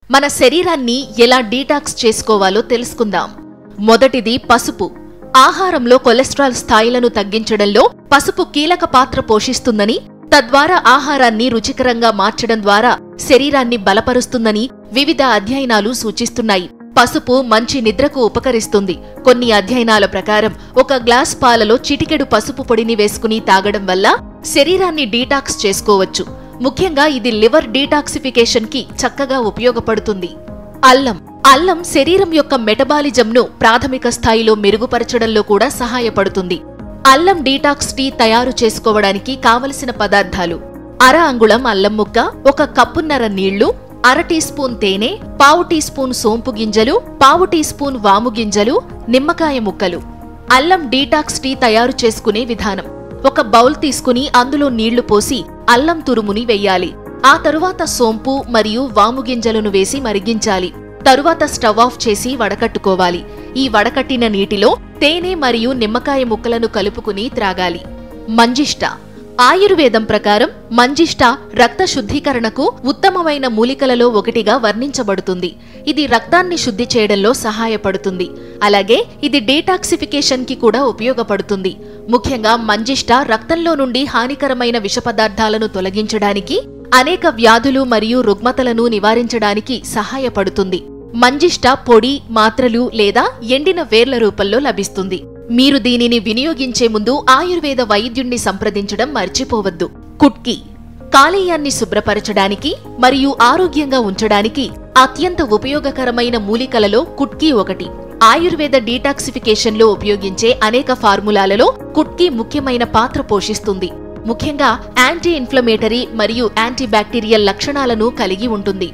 మన శరీరాన్ని ఎలా డీటాక్స్ చేసుకోవాలో తెలుసుకుందాం. మొదటిది పసుపు. ఆహారంలో కొలెస్ట్రాల్ స్థాయిలను తగ్గించడంలో పసుపు కీలక పాత్ర పోషిస్తుందని, తద్వారా ఆహారాన్ని రుచికరంగా మార్చడం ద్వారా శరీరాన్ని బలపరుస్తుందని వివిధ అధ్యయనాలు సూచిస్తున్నాయి. పసుపు మంచి నిద్రకు ఉపకరిస్తుంది. కొన్ని అధ్యయనాల ప్రకారం ఒక గ్లాస్ పాలలో చిటికెడు పసుపు పొడిని వేసుకుని తాగడం వల్ల శరీరాన్ని డీటాక్స్ చేసుకోవచ్చు. ముఖ్యంగా ఇది లివర్ డీటాక్సిఫికేషన్ కి చక్కగా ఉపయోగపడుతుంది. అల్లం శరీరం యొక్క మెటబాలిజంను ప్రాథమిక స్థాయిలో మెరుగుపరచడంలో కూడా సహాయపడుతుంది. అల్లం డీటాక్స్ టీ తయారు చేసుకోవడానికి కావలసిన పదార్థాలు: అర అంగుళం అల్లం ముక్క, 1 కప్పున్నర నీళ్లు, అర టీ స్పూన్ తేనె, పావు టీ స్పూన్ సోంపు గింజలు, పావు టీ స్పూన్ వాము గింజలు, నిమ్మకాయ ముక్కలు. అల్లం డీటాక్స్ టీ తయారు చేసుకునే విధానం: ఒక బౌల్ తీసుకుని అందులో నీళ్లు పోసి అల్లం తురుముని వెయ్యాలి. ఆ తరువాత సోంపు మరియు వాము గింజలను వేసి మరిగించాలి. తరువాత స్టవ్ ఆఫ్ చేసి వడకట్టుకోవాలి. ఈ వడకట్టిన నీటిలో తేనె మరియు నిమ్మకాయ ముక్కలను కలుపుకుని త్రాగాలి. మంజిష్ట. ఆయుర్వేదం ప్రకారం మంజిష్ట రక్త శుద్ధీకరణకు ఉత్తమమైన మూలికలలో ఒకటిగా వర్ణించబడుతుంది. ఇది రక్తాన్ని శుద్ధి చేయడంలో సహాయపడుతుంది. అలాగే ఇది డీటాక్సిఫికేషన్ కి కూడా ఉపయోగపడుతుంది. ముఖ్యంగా మంజిష్ట రక్తంలో నుండి హానికరమైన విష పదార్థాలను తొలగించడానికి, అనేక వ్యాధులు మరియు రుగ్మతలను నివారించడానికి సహాయపడుతుంది. మంజిష్ట పొడి, మాత్రలు లేదా ఎండిన వేర్ల రూపంలో లభిస్తుంది. మీరు దీనిని వినియోగించే ముందు ఆయుర్వేద వైద్యుణ్ణి సంప్రదించడం మర్చిపోవద్దు. కుట్కి. కాలేయాన్ని శుభ్రపరచడానికి మరియు ఆరోగ్యంగా ఉంచడానికి అత్యంత ఉపయోగకరమైన మూలికలలో కుట్కి ఒకటి. ఆయుర్వేద డీటాక్సిఫికేషన్ లో ఉపయోగించే అనేక ఫార్ములాలలో కుట్కి ముఖ్యమైన పాత్ర పోషిస్తుంది. ముఖ్యంగా యాంటీ ఇన్ఫ్లమేటరీ మరియు యాంటీబ్యాక్టీరియల్ లక్షణాలను కలిగి ఉంటుంది.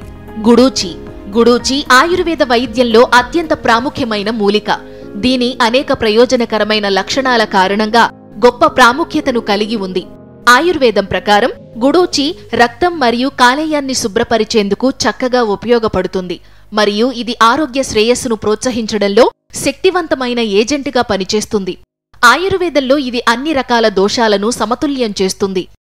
గుడూచి ఆయుర్వేద వైద్యంలో అత్యంత ప్రాముఖ్యమైన మూలిక. దీని అనేక ప్రయోజనకరమైన లక్షణాల కారణంగా గొప్ప ప్రాముఖ్యతను కలిగి ఉంది. ఆయుర్వేదం ప్రకారం గుడూచి రక్తం మరియు కాలేయాన్ని శుభ్రపరిచేందుకు చక్కగా ఉపయోగపడుతుంది మరియు ఇది ఆరోగ్య శ్రేయస్సును ప్రోత్సహించడంలో శక్తివంతమైన ఏజెంటుగా పనిచేస్తుంది. ఆయుర్వేదంలో ఇది అన్ని రకాల దోషాలను సమతుల్యం చేస్తుంది.